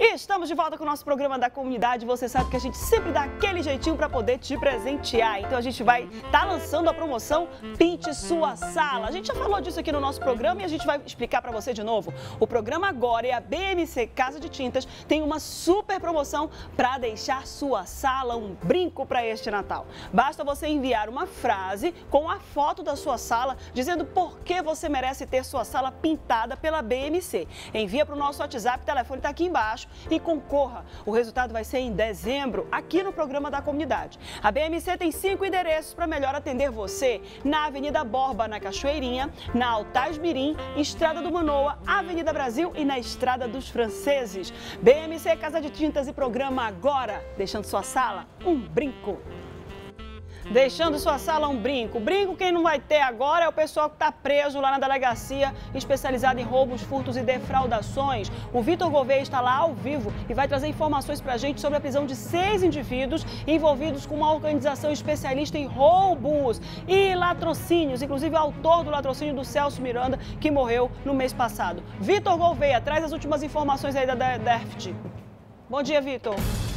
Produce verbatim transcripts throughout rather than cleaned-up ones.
E estamos de volta com o nosso programa da comunidade. Você sabe que a gente sempre dá aquele jeitinho para poder te presentear. Então a gente vai estar tá lançando a promoção Pinte Sua Sala. A gente já falou disso aqui no nosso programa e a gente vai explicar para você de novo. O programa agora e a B M C Casa de Tintas tem uma super promoção para deixar sua sala um brinco para este Natal. Basta você enviar uma frase com a foto da sua sala dizendo por que você merece ter sua sala pintada pela B M C. Envia para o nosso WhatsApp, o telefone está aqui embaixo e concorra. O resultado vai ser em dezembro, aqui no programa da comunidade. A B M C tem cinco endereços para melhor atender você: na Avenida Borba, na Cachoeirinha, na Altais Mirim, Estrada do Manoa, Avenida Brasil e na Estrada dos Franceses. B M C Casa de Tintas e programa agora, deixando sua sala um brinco. Deixando sua sala um brinco. Brinco quem não vai ter agora é o pessoal que está preso lá na delegacia especializada em roubos, furtos e defraudações. O Vitor Gouveia está lá ao vivo e vai trazer informações para a gente sobre a prisão de seis indivíduos envolvidos com uma organização especialista em roubos e latrocínios, inclusive o autor do latrocínio do Celso Miranda, que morreu no mês passado. Vitor Gouveia, traz as últimas informações aí da D E F T. Bom dia, Vitor.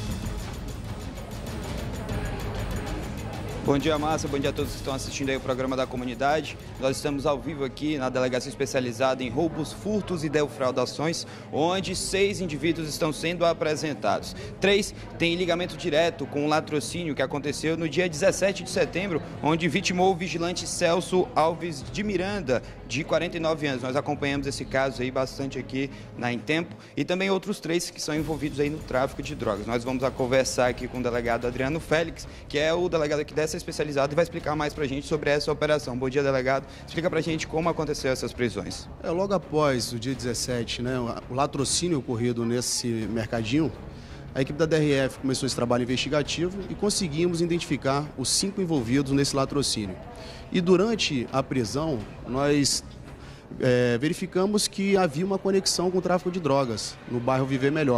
Bom dia, Márcia. Bom dia a todos que estão assistindo aí o programa da comunidade. Nós estamos ao vivo aqui na delegacia especializada em roubos, furtos e defraudações, onde seis indivíduos estão sendo apresentados. Três têm ligamento direto com o latrocínio que aconteceu no dia dezessete de setembro, onde vitimou o vigilante Celso Alves de Miranda, de quarenta e nove anos. Nós acompanhamos esse caso aí bastante aqui na Em Tempo, e também outros três que são envolvidos aí no tráfico de drogas. Nós vamos a conversar aqui com o delegado Adriano Félix, que é o delegado aqui dessa especializado e vai explicar mais para a gente sobre essa operação. Bom dia, delegado. Explica para a gente como aconteceu essas prisões. É, logo após o dia dezessete, né, o latrocínio ocorrido nesse mercadinho, a equipe da D R F começou esse trabalho investigativo e conseguimos identificar os cinco envolvidos nesse latrocínio. E durante a prisão, nós é, verificamos que havia uma conexão com o tráfico de drogas no bairro Viver Melhor.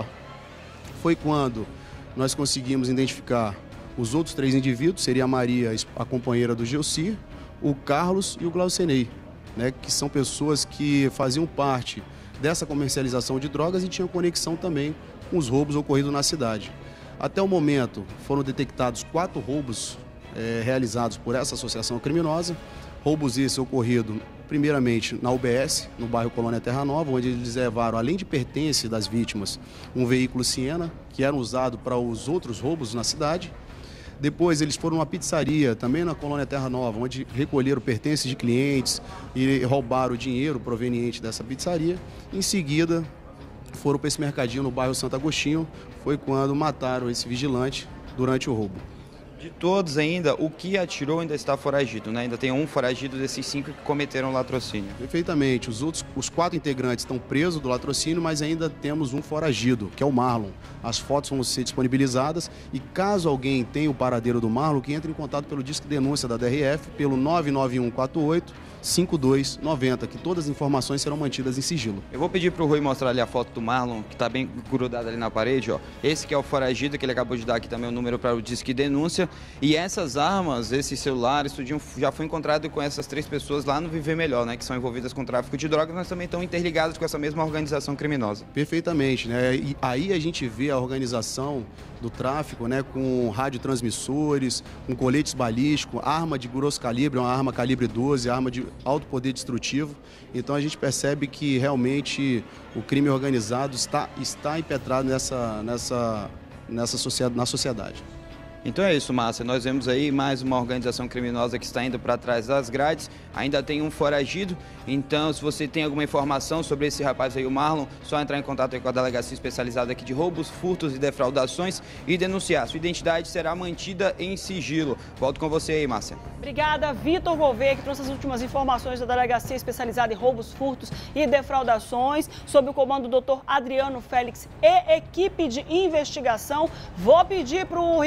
Foi quando nós conseguimos identificar os outros três indivíduos, seria a Maria, a companheira do Gelsi, o Carlos e o Glaucenei, né, que são pessoas que faziam parte dessa comercialização de drogas e tinham conexão também com os roubos ocorridos na cidade. Até o momento, foram detectados quatro roubos é, realizados por essa associação criminosa. Roubos esses ocorridos, primeiramente, na U B S, no bairro Colônia Terra Nova, onde eles levaram, além de pertence das vítimas, um veículo Siena, que era usado para os outros roubos na cidade. Depois eles foram numa pizzaria, também na Colônia Terra Nova, onde recolheram pertences de clientes e roubaram o dinheiro proveniente dessa pizzaria. Em seguida, foram para esse mercadinho no bairro Santo Agostinho, foi quando mataram esse vigilante durante o roubo. De todos ainda, o que atirou ainda está foragido, né? Ainda tem um foragido desses cinco que cometeram latrocínio. Perfeitamente. Os outros, os quatro integrantes estão presos do latrocínio, mas ainda temos um foragido, que é o Marlon. As fotos vão ser disponibilizadas e caso alguém tenha o paradeiro do Marlon, que entre em contato pelo disco denúncia da D R F, pelo nove nove um quatro oito cinco dois nove zero, que todas as informações serão mantidas em sigilo. Eu vou pedir para o Rui mostrar ali a foto do Marlon, que está bem grudada ali na parede, ó. Esse que é o foragido, que ele acabou de dar aqui também o número para o disque denúncia. E essas armas, esses celulares, tudinho já foi encontrado com essas três pessoas lá no Viver Melhor, né? Que são envolvidas com tráfico de drogas, mas também estão interligadas com essa mesma organização criminosa. Perfeitamente, né? E aí a gente vê a organização do tráfico, né? Com radiotransmissores, com coletes balísticos, arma de grosso calibre, uma arma calibre doze, arma de alto poder destrutivo. Então a gente percebe que realmente o crime organizado está, está impetrado nessa, nessa, nessa sociedade, na sociedade. Então é isso, Márcia. Nós vemos aí mais uma organização criminosa que está indo para trás das grades. Ainda tem um foragido. Então, se você tem alguma informação sobre esse rapaz aí, o Marlon, só entrar em contato aí com a delegacia especializada aqui de roubos, furtos e defraudações e denunciar. Sua identidade será mantida em sigilo. Volto com você aí, Márcia. Obrigada, Vitor Gouveia, que trouxe as últimas informações da delegacia especializada em roubos, furtos e defraudações, sob o comando do doutor Adriano Félix e equipe de investigação. Vou pedir para o Ricardinho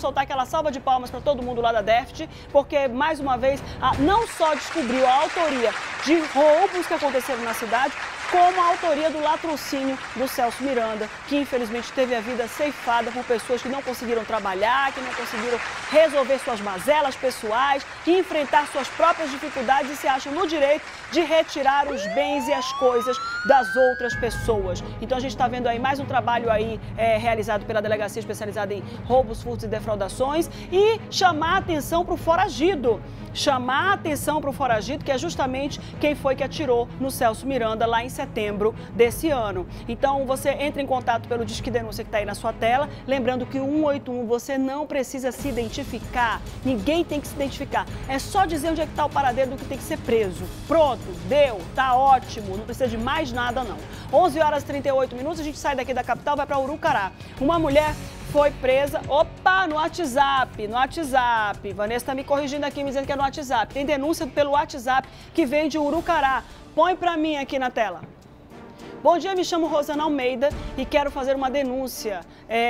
soltar aquela salva de palmas para todo mundo lá da D E F T, porque, mais uma vez, a, não só descobriu a autoria de roubos que aconteceram na cidade, como a autoria do latrocínio do Celso Miranda, que infelizmente teve a vida ceifada por pessoas que não conseguiram trabalhar, que não conseguiram resolver suas mazelas pessoais, e enfrentar suas próprias dificuldades e se acham no direito de retirar os bens e as coisas das outras pessoas. Então a gente está vendo aí mais um trabalho aí é, realizado pela Delegacia Especializada em Roubos, Furtos e Defraudações e chamar a atenção para o foragido. Chamar a atenção para o foragido, que é justamente quem foi que atirou no Celso Miranda lá em setembro desse ano. Então você entra em contato pelo Disque Denúncia que está aí na sua tela, lembrando que o um oito um você não precisa se identificar, ninguém tem que se identificar, é só dizer onde é que está o paradeiro do que tem que ser preso. Pronto, deu, tá ótimo, não precisa de mais nada não. onze horas e trinta e oito minutos, a gente sai daqui da capital, vai para Urucará. Uma mulher foi presa, opa, no WhatsApp, no WhatsApp. Vanessa está me corrigindo aqui, me dizendo que é no WhatsApp. Tem denúncia pelo WhatsApp que vem de Urucará. Põe para mim aqui na tela. Bom dia, me chamo Rosana Almeida e quero fazer uma denúncia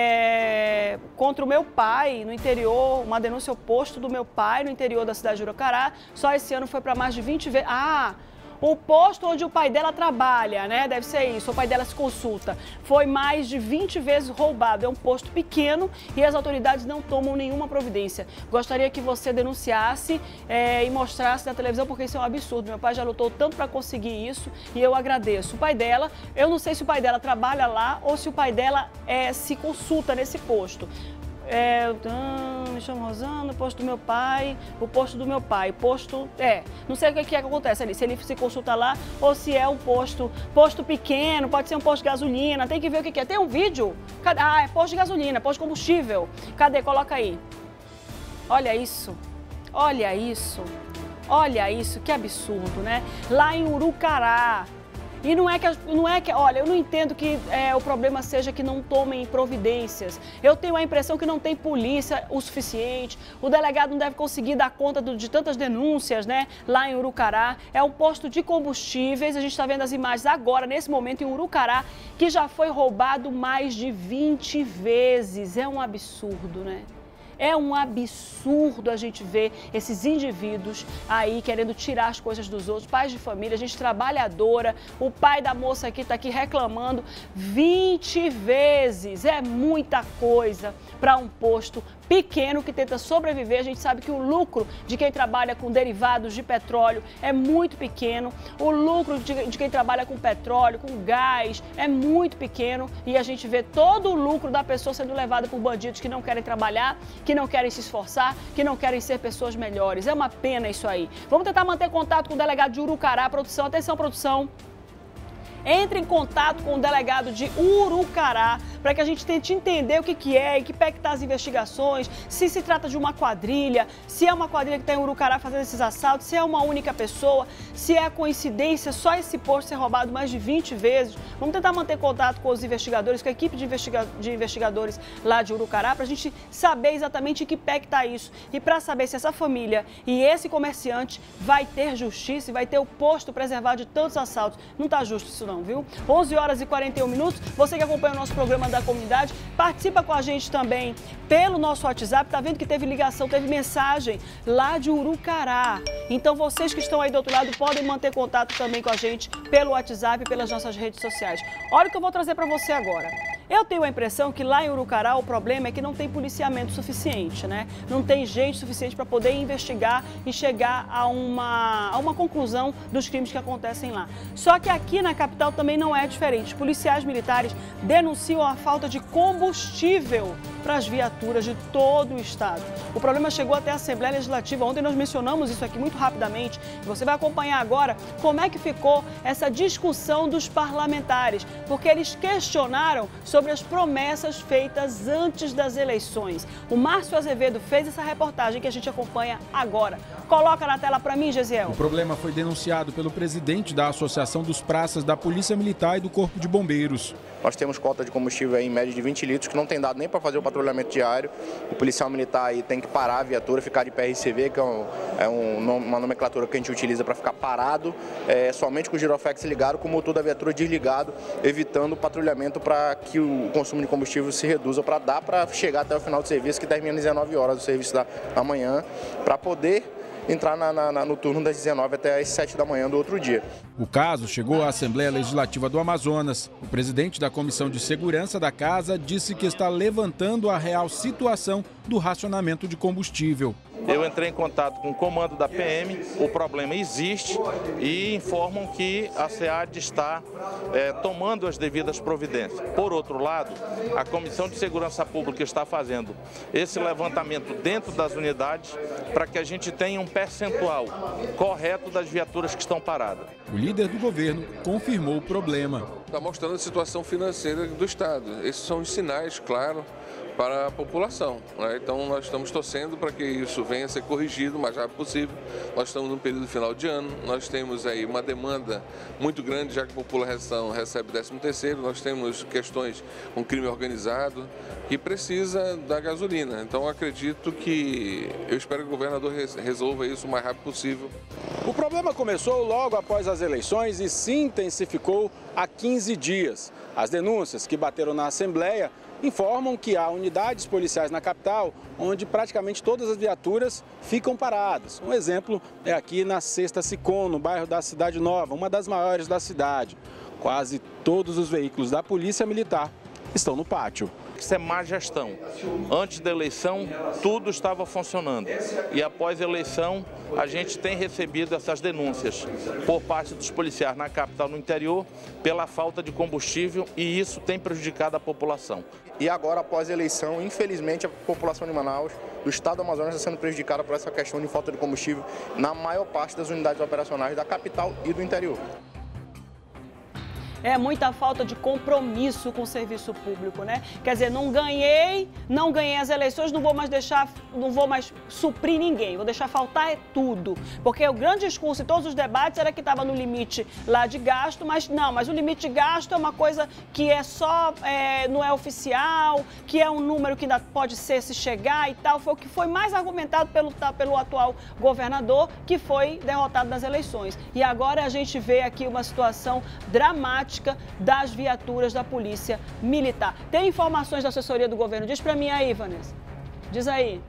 é, contra o meu pai no interior, uma denúncia oposto do meu pai no interior da cidade de Urucará. Só esse ano foi para mais de vinte vezes. Ah! O posto onde o pai dela trabalha, né? Deve ser isso, o pai dela se consulta. Foi mais de vinte vezes roubado. É um posto pequeno e as autoridades não tomam nenhuma providência. Gostaria que você denunciasse é, e mostrasse na televisão, porque isso é um absurdo. Meu pai já lutou tanto para conseguir isso e eu agradeço. O pai dela, eu não sei se o pai dela trabalha lá ou se o pai dela é, se consulta nesse posto. É, ah, me chamo Rosana, o posto do meu pai, o posto do meu pai, posto, é, não sei o que é que acontece ali, se ele se consulta lá ou se é um posto, posto pequeno, pode ser um posto de gasolina, tem que ver o que é. Tem um vídeo? Cadê? Ah, é posto de gasolina, posto de combustível. Cadê? Coloca aí. Olha isso, olha isso, olha isso, que absurdo, né? Lá em Urucará. E não é que, não é que, olha, eu não entendo que é, o problema seja que não tomem providências. Eu tenho a impressão que não tem polícia o suficiente, o delegado não deve conseguir dar conta do, de tantas denúncias, né, lá em Urucará. É um posto de combustíveis, a gente está vendo as imagens agora, nesse momento, em Urucará, que já foi roubado mais de vinte vezes. É um absurdo, né? É um absurdo a gente ver esses indivíduos aí querendo tirar as coisas dos outros, pais de família, gente trabalhadora. O pai da moça aqui está aqui reclamando vinte vezes. É muita coisa para um posto pequeno que tenta sobreviver. A gente sabe que o lucro de quem trabalha com derivados de petróleo é muito pequeno. O lucro de, de quem trabalha com petróleo, com gás, é muito pequeno. E a gente vê todo o lucro da pessoa sendo levado por bandidos que não querem trabalhar, que não querem se esforçar, que não querem ser pessoas melhores. É uma pena isso aí. Vamos tentar manter contato com o delegado de Urucará. Produção, atenção, produção. Entre em contato com o delegado de Urucará para que a gente tente entender o que, que é, em que pé que está as investigações, se se trata de uma quadrilha, se é uma quadrilha que está em Urucará fazendo esses assaltos, se é uma única pessoa, se é coincidência só esse posto ser roubado mais de vinte vezes. Vamos tentar manter contato com os investigadores, com a equipe de, investiga de investigadores lá de Urucará, para a gente saber exatamente em que pé que está isso e para saber se essa família e esse comerciante vai ter justiça e vai ter o posto preservado de tantos assaltos. Não está justo isso não, viu? onze horas e quarenta e um minutos. Você que acompanha o nosso programa da comunidade, participa com a gente também pelo nosso WhatsApp. Tá vendo que teve ligação, teve mensagem lá de Urucará. Então vocês que estão aí do outro lado podem manter contato também com a gente pelo WhatsApp e pelas nossas redes sociais. Olha o que eu vou trazer para você agora. Eu tenho a impressão que lá em Urucará o problema é que não tem policiamento suficiente, né? Não tem gente suficiente para poder investigar e chegar a uma, a uma conclusão dos crimes que acontecem lá. Só que aqui na capital também não é diferente. Os policiais militares denunciam a falta de combustível para as viaturas de todo o estado. O problema chegou até a Assembleia Legislativa. Ontem nós mencionamos isso aqui muito rapidamente. Você vai acompanhar agora como é que ficou essa discussão dos parlamentares, porque eles questionaram sobre as promessas feitas antes das eleições. O Márcio Azevedo fez essa reportagem que a gente acompanha agora. Coloca na tela para mim, Gesiel. O problema foi denunciado pelo presidente da Associação dos Praças da Polícia Militar e do Corpo de Bombeiros. Nós temos cota de combustível aí, em média de vinte litros, que não tem dado nem para fazer o patrulhamento diário. O policial militar aí tem que parar a viatura, ficar de P R C V, que é, um, é um, uma nomenclatura que a gente utiliza para ficar parado, é, somente com o giroflex ligado, com o motor da viatura desligado, evitando o patrulhamento para que o consumo de combustível se reduza, para dar para chegar até o final do serviço, que termina às dezenove horas do serviço da, da manhã, para poder entrar na, na, no turno das dezenove até as sete da manhã do outro dia. O caso chegou à Assembleia Legislativa do Amazonas. O presidente da Comissão de Segurança da Casa disse que está levantando a real situação do racionamento de combustível. Eu entrei em contato com o comando da P M, o problema existe e informam que a SEAD está é, tomando as devidas providências. Por outro lado, a Comissão de Segurança Pública está fazendo esse levantamento dentro das unidades para que a gente tenha um percentual correto das viaturas que estão paradas. O líder do governo confirmou o problema. Está mostrando a situação financeira do Estado. Esses são os sinais, claro, para a população, né? Então nós estamos torcendo para que isso venha a ser corrigido o mais rápido possível. Nós estamos num período final de ano, nós temos aí uma demanda muito grande, já que a população recebe décimo terceiro, nós temos questões com crime organizado que precisa da gasolina. Então acredito que, eu espero que o governador resolva isso o mais rápido possível. O problema começou logo após as eleições e se intensificou há quinze dias. As denúncias que bateram na Assembleia informam que há unidades policiais na capital onde praticamente todas as viaturas ficam paradas. Um exemplo é aqui na Sexta Sicom, no bairro da Cidade Nova, uma das maiores da cidade. Quase todos os veículos da Polícia Militar estão no pátio. Isso é má gestão. Antes da eleição, tudo estava funcionando. E após a eleição, a gente tem recebido essas denúncias por parte dos policiais na capital e no interior pela falta de combustível e isso tem prejudicado a população. E agora, após a eleição, infelizmente, a população de Manaus, do estado do Amazonas, está sendo prejudicada por essa questão de falta de combustível na maior parte das unidades operacionais da capital e do interior. É muita falta de compromisso com o serviço público, né? Quer dizer, não ganhei, não ganhei as eleições, não vou mais deixar, não vou mais suprir ninguém, vou deixar faltar é tudo. Porque o grande discurso em todos os debates era que estava no limite lá de gasto, mas não, mas o limite de gasto é uma coisa que é só, é, não é oficial, que é um número que ainda pode ser se chegar e tal. Foi o que foi mais argumentado pelo, pelo atual governador, que foi derrotado nas eleições. E agora a gente vê aqui uma situação dramática das viaturas da Polícia Militar. Tem informações da assessoria do governo? Diz para mim aí, Vanessa. Diz aí.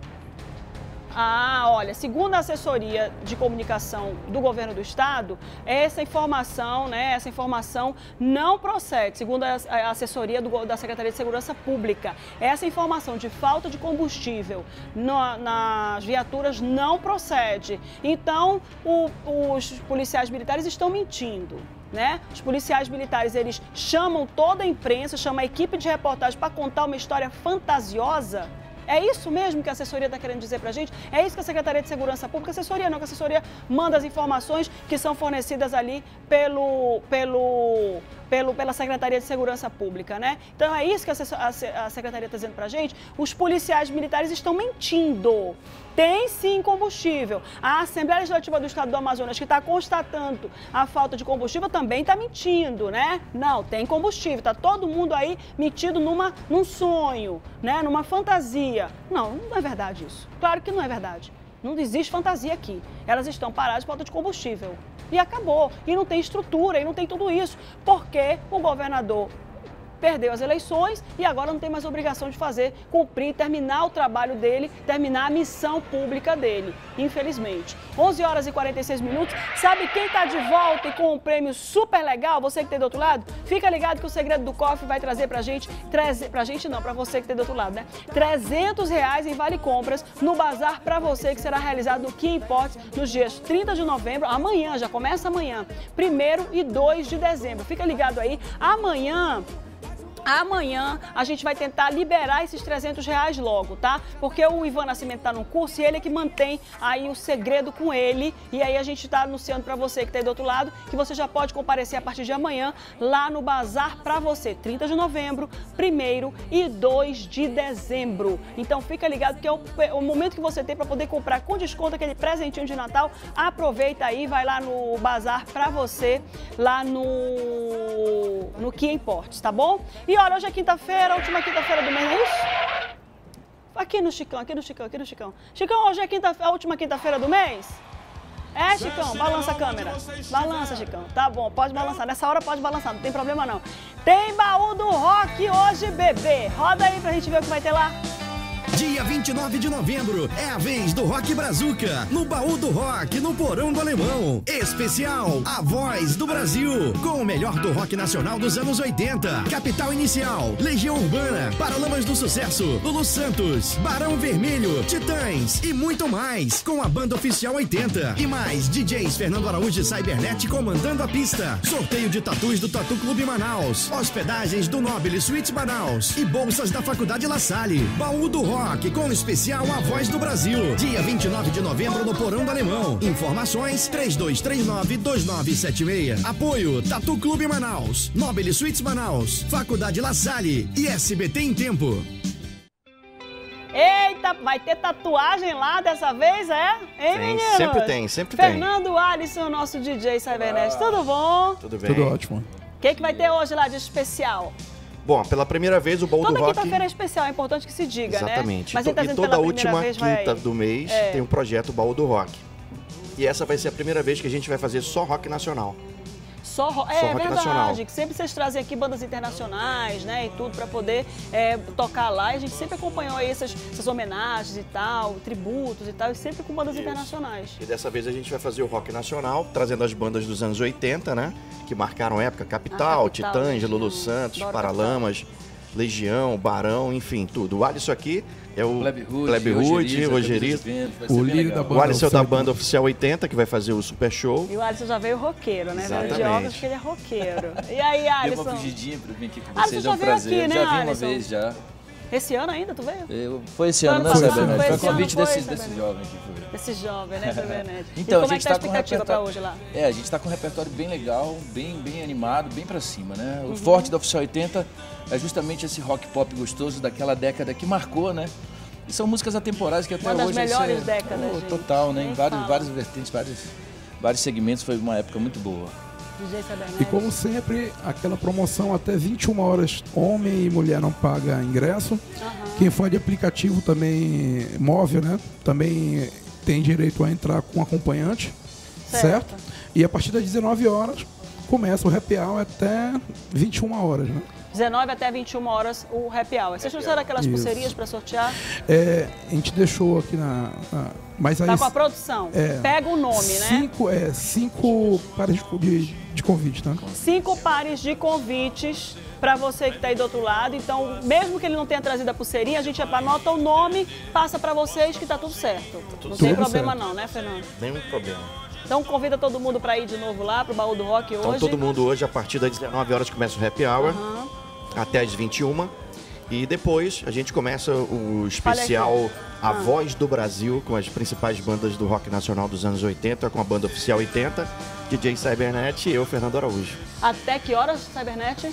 Ah, olha, segundo a assessoria de comunicação do governo do estado, essa informação, né, essa informação não procede, segundo a assessoria do, da Secretaria de Segurança Pública. Essa informação de falta de combustível no, nas viaturas não procede. Então, o, os policiais militares estão mentindo. Né? Os policiais militares, eles chamam toda a imprensa, chamam a equipe de reportagem para contar uma história fantasiosa. É isso mesmo que a assessoria está querendo dizer para a gente? É isso que a Secretaria de Segurança Pública, a assessoria não, que a assessoria manda as informações que são fornecidas ali pelo, pelo, pelo, pela Secretaria de Segurança Pública, né? Então é isso que a, a, a Secretaria está dizendo para a gente. Os policiais militares estão mentindo. Tem sim combustível. A Assembleia Legislativa do Estado do Amazonas, que está constatando a falta de combustível, também está mentindo, né? Não, tem combustível. Está todo mundo aí metido numa, num sonho, né? Numa fantasia. Não, não é verdade isso. Claro que não é verdade. Não existe fantasia aqui. Elas estão paradas por falta de combustível. E acabou. E não tem estrutura, e não tem tudo isso. Porque o governador perdeu as eleições e agora não tem mais obrigação de fazer, cumprir, terminar o trabalho dele, terminar a missão pública dele, infelizmente. onze horas e quarenta e seis minutos. Sabe quem está de volta e com um prêmio super legal? Você que tem do outro lado? Fica ligado que o Segredo do Cofre vai trazer pra gente, trazer, pra gente não, pra você que tem do outro lado, né? trezentos reais em vale compras no Bazar pra você, que será realizado no Kia Imports nos dias trinta de novembro, amanhã, já começa amanhã, primeiro e dois de dezembro. Fica ligado aí, amanhã Amanhã a gente vai tentar liberar esses trezentos reais logo, tá? Porque o Ivan Nascimento tá num curso e ele é que mantém aí o segredo com ele. E aí a gente tá anunciando para você que tá aí do outro lado que você já pode comparecer a partir de amanhã lá no Bazar para você. trinta de novembro, primeiro e dois de dezembro. Então fica ligado que é o, o momento que você tem para poder comprar com desconto aquele presentinho de Natal. Aproveita aí, vai lá no Bazar para você, lá no, no Kia Imports, tá bom? E olha, hoje é quinta-feira, última quinta-feira do mês, não é isso? Aqui no Chicão, aqui no Chicão, aqui no Chicão. Chicão, hoje é quinta, a última quinta-feira do mês? É, Chicão, balança a câmera. Balança, Chicão. Tá bom, pode balançar. Nessa hora pode balançar, não tem problema não. Tem baú do rock hoje, bebê. Roda aí pra gente ver o que vai ter lá. Dia vinte e nove de novembro é a vez do Rock Brazuca, no Baú do Rock, no Porão do Alemão. Especial, a voz do Brasil, com o melhor do rock nacional dos anos oitenta. Capital Inicial, Legião Urbana, Paralamas do Sucesso, Lulu Santos, Barão Vermelho, Titãs e muito mais, com a banda oficial oitenta. E mais, D Js Fernando Araújo e Cybernet comandando a pista. Sorteio de tatus do Tatu Clube Manaus, hospedagens do Nobile Suítes Manaus e bolsas da Faculdade La Salle. Baú do Rock, com o especial A Voz do Brasil. Dia vinte e nove de novembro no Porão do Alemão. Informações três dois três nove, dois nove sete seis. Apoio Tatu Clube Manaus, Nobile Suítes Manaus, Faculdade La Salle e S B T em Tempo. Eita, vai ter tatuagem lá dessa vez, é? Hein, menino? Sempre tem, sempre tem. Fernando Alisson, nosso D J Cybernet, tudo bom? Tudo bem. Tudo ótimo. O que, que vai ter hoje lá de especial? Bom, pela primeira vez o Baú do Toda Rock... quinta-feira é especial, é importante que se diga, Exatamente. né? Mas Exatamente. tá E dizendo toda pela última vez, quinta do mês é. tem um projeto Baú do Rock. E essa vai ser a primeira vez que a gente vai fazer só rock nacional. Só, ro... Só é rock verdade, nacional. que sempre vocês trazem aqui bandas internacionais, né, e tudo para poder é, tocar lá. E a gente sempre acompanhou aí essas, essas homenagens e tal, tributos e tal, e sempre com bandas Isso. internacionais. E dessa vez a gente vai fazer o rock nacional, trazendo as bandas dos anos oitenta, né? Que marcaram a época. Capital, ah, Capital Titãs, Legião. Lulu Santos, Adoro Paralamas, Legião, Barão, enfim, tudo. O Alisson aqui é o Plebe Hood, Plebe Hood, Rogeriza. O líder da banda. O Alisson é da banda oficial oitenta, que vai fazer o Super Show. E o Alisson já veio roqueiro, né? Exatamente. De óculos que ele é roqueiro. E aí, Alisson? Deu uma fugidinha pra vir aqui com Alisson vocês, já é um veio prazer. aqui, né, já vim uma Alisson? vez, já. Esse ano ainda, tu veio? Eu, foi esse Foi ano, né, ano passado, Cybernet? foi Foi esse convite ano, foi, desse, desse Cybernet. jovem que foi. Esse jovem, né, Cybernet? Então, e a como gente é que tá a tá com um expectativa pra repertório... hoje lá? É, a gente tá com um repertório bem legal, bem, bem animado, bem pra cima, né? O forte da Oficial oitenta é justamente esse rock pop gostoso daquela década que marcou, né? E são músicas atemporais que até Uma das hoje... melhores você... décadas, oh, gente. Total, né? Nem Em vários, fala. vários vertentes, vários, vários segmentos, foi uma época muito boa. D J Cybernet. E como sempre, aquela promoção até vinte e uma horas, homem e mulher não paga ingresso. Uhum. Quem for de aplicativo também móvel, né? Também tem direito a entrar com acompanhante, Certo. certo? E a partir das dezenove horas começa o happy hour até vinte e uma horas, né? dezenove até vinte e uma horas o happy hour. Vocês trouxeram aquelas Isso. pulseirinhas para sortear? É, a gente deixou aqui na... na mas aí, Tá com a produção. É. Pega o nome, né? cinco, é, cinco pares de, de, de convite, tá? Cinco pares de convites para você que está aí do outro lado. Então, mesmo que ele não tenha trazido a pulseirinha, a gente anota o nome, passa para vocês que tá tudo certo. tudo não tem certo. problema não, né, Fernando? Nenhum problema. Então convida todo mundo para ir de novo lá pro Baú do Rock hoje. Então todo mundo hoje, a partir das dezenove horas, começa o happy hour, Aham. até as vinte e uma. E depois a gente começa o especial Olha aqui. A Ah. Voz do Brasil, com as principais bandas do rock nacional dos anos oitenta, com a banda oficial oitenta, D J Cybernet e eu, Fernando Araújo. Até que horas, Cybernet?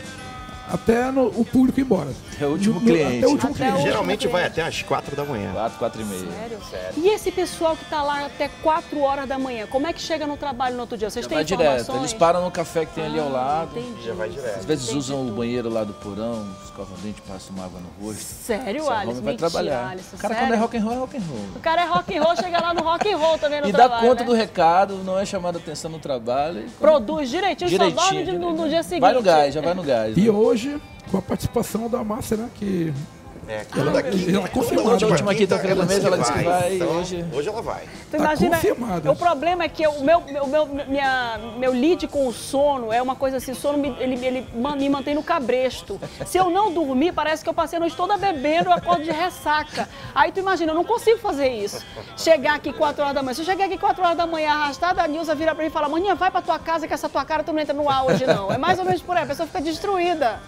Até no, o público ir embora. É o último No- cliente. Até o último Até cliente. o- Geralmente último vai cliente. até às quatro da manhã. Quatro, quatro e meia. Sério? E esse pessoal que tá lá até quatro horas da manhã, como é que chega no trabalho no outro dia? Vocês Já têm vai informações? direto. Eles param no café que tem ali ao lado. Entendi. Já vai direto. Às vezes Entendi usam o tudo. banheiro lá do porão, escovam o dente, passam uma água no rosto. Sério, Se arruma Alisson? e vai Mentira, trabalhar. Alisson, O cara sério? quando é rock and roll, é rock and roll. O cara é rock and roll, chega lá no rock and roll também no E dá trabalho, conta né? do recado, não é chamado atenção no trabalho. e- Produz direitinho, só dorme Direitinho, de- no, direitinho. no dia seguinte. Vai no gás, já vai no gás. E né? hoje, com a participação da Márcia, né? Que É, ela, toda quinta- ela é confirmada. Hoje, a última vai. quinta-feira do ela mês, disse ela disse que vai. então, Hoje... hoje ela vai. Tu Tá imagina, confirmada. o problema é que o meu, meu, meu, minha, meu lead com o sono é uma coisa assim, o sono me, ele, ele man- me mantém no cabresto. Se eu não dormir, parece que eu passei a noite toda bebendo, eu acordo de ressaca. Aí tu imagina, eu não consigo fazer isso. Chegar aqui quatro horas da manhã. Se eu chegar aqui quatro horas da manhã arrastada, a Nilza vira pra mim e fala, maninha, vai pra tua casa que essa tua cara tu não entra no ar hoje não. É mais ou menos por aí, a pessoa fica destruída.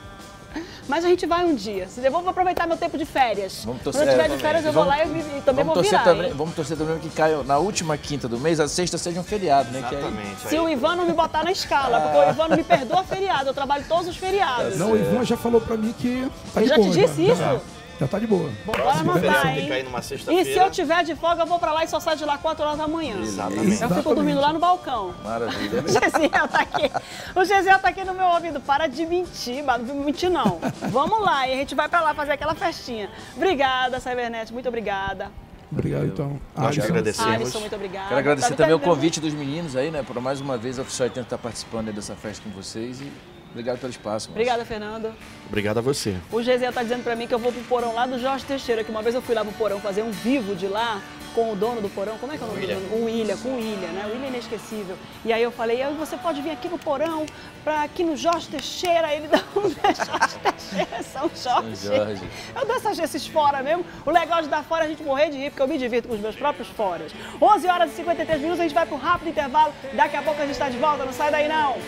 Mas a gente vai um dia. Eu vou aproveitar meu tempo de férias. Vamos torcer, Quando eu estiver é, de férias, eu vamos, vou lá e, e também vamos vou torcer virar. também, vamos torcer também que caia na última quinta do mês, a sexta seja um feriado, né? Exatamente. Que aí... Se o Ivan não me botar na escala, porque o Ivan não me perdoa feriado, eu trabalho todos os feriados. Não, o Ivan já falou pra mim que tá Ele de já boa. te disse já. isso? Já, já tá de boa. Bora anotar, hein? cair numa E sexta-feira. se eu tiver de folga, eu vou pra lá e só saio de lá quatro horas da manhã. Exatamente. Eu fico dormindo lá no balcão. Maravilha. O Gesiel tá aqui. O Gesiel tá aqui no meu ouvido. Para de mentir, mas não mentir não. Vamos lá, e a gente vai pra lá fazer aquela festinha. Obrigada, Cybernet, muito obrigada. Obrigado, então. Nós que Alisson. agradecemos. Alisson, muito obrigada. Quero agradecer Tá- também o tá- convite dos meninos aí, né? Por mais uma vez a Oficial oitenta estar participando aí dessa festa com vocês e obrigado pelo espaço. Moço. Obrigada, Fernando. Obrigado a você. O Gesiel tá dizendo pra mim que eu vou pro porão lá do Jorge Teixeira, que uma vez eu fui lá pro porão fazer um vivo de lá com o dono do porão. Como é que é o nome do dono? O William, com o William, né? O William é inesquecível. E aí eu falei, "Ah, você pode vir aqui no porão, pra aqui no Jorge Teixeira." Ele dá um Jorge Teixeira, São Jorge. São Jorge. Eu dou essas, esses fora mesmo. O legal de dar fora é a gente morrer de rir, porque eu me divirto com os meus próprios foras. onze horas e cinquenta e três minutos, a gente vai pro rápido intervalo. Daqui a pouco a gente tá de volta, não sai daí não.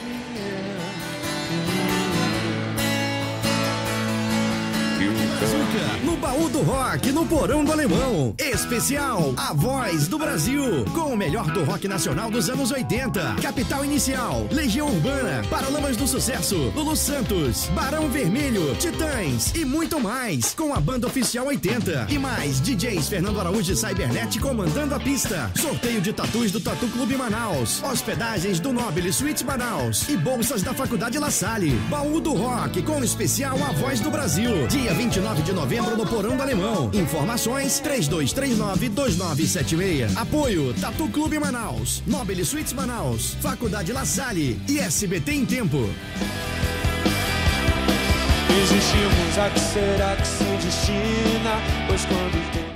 Brazuca, no baú do rock, no porão do alemão. Especial, a voz do Brasil. Com o melhor do rock nacional dos anos oitenta. Capital Inicial, Legião Urbana, Paralamas do Sucesso, Lulu Santos, Barão Vermelho, Titãs e muito mais. Com a banda oficial oitenta. E mais, D Js Fernando Araújo e Cybernet comandando a pista. Sorteio de tatus do Tatu Clube Manaus. Hospedagens do Nobile Suites Manaus. E bolsas da Faculdade La Salle. Baú do Rock, com o especial A Voz do Brasil. Dia vinte e nove de novembro no Porão do Alemão. Informações três dois três nove, dois nove sete seis. Apoio Tatu Clube Manaus, Nobile Suites Manaus, Faculdade La Salle e S B T em Tempo. Existimos, a que será que se destina? Pois quando tem